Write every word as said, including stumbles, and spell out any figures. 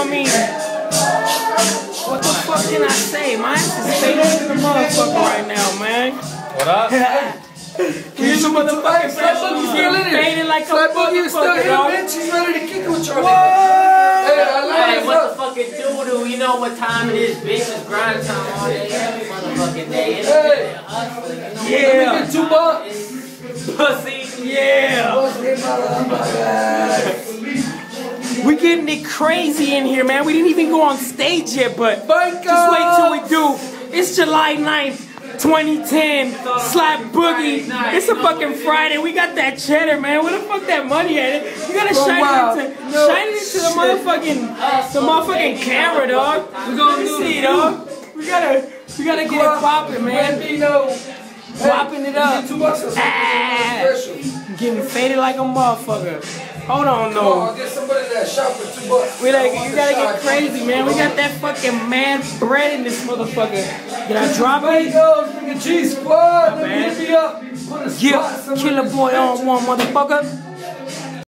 I mean, what the fuck can I say? My ass is faded to the motherfucker right now, man. What up? Here's the motherfucking Slap Boogie still in it. faded like a Slap Boogie is still motherfucker, here, dog. bitch. She's ready to kick it with your What? Hey, I like Hey, it. what the fucking doo-doo? You know what time it is, bitch. It's grind time all day, every motherfucking day. It's Hey. hustling, you know Yeah. Let me get two bucks. pussy. Yeah. We getting it crazy in here, man. We didn't even go on stage yet, but just wait till we do. It's July ninth, twenty ten. Slap Boogie. It's a fucking Friday. We got that cheddar, man. Where the fuck that money at? You gotta Oh, shine wow. it into, No shine it into the shit. motherfucking, the motherfucking camera, dog. We gonna see, dog. We gotta, we gotta get it popping, man. Popping it up. Two bucks or Ah. special. Getting faded like a motherfucker. Hold on, Come on, no. get somebody that shop for two bucks. We like, you gotta get crazy, man. We got that fucking mad bread in this motherfucker. Did I drop There you it? go, nigga G Squad. My Let me bad. hit me up. Put a Yeah, spot, somebody Killahboy that's Onwon, motherfucker.